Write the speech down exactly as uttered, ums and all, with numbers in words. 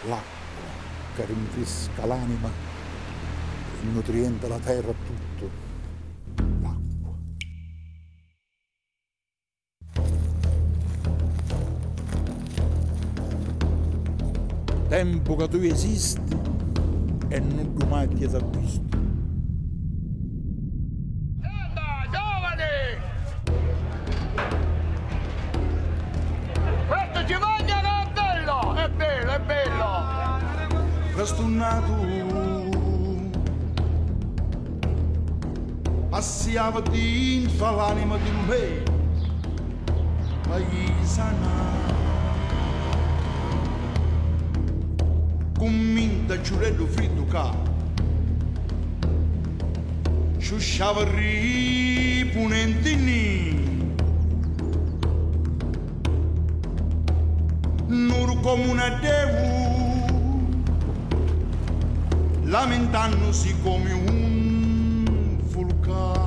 l'acqua che rinfresca l'anima e nutriente la terra a tutto. L'acqua. Tempo che tu esisti e non tu mai ti sei visto. Anda, giovani! Questo ci voglio che è bello! È bello, è bello! Questo nato passiava dentro l'anima di me, ma gli sana. Convinta giurello freddo ca sciusciava ripunentini nuru come una devu lamentandosi come un vulcano.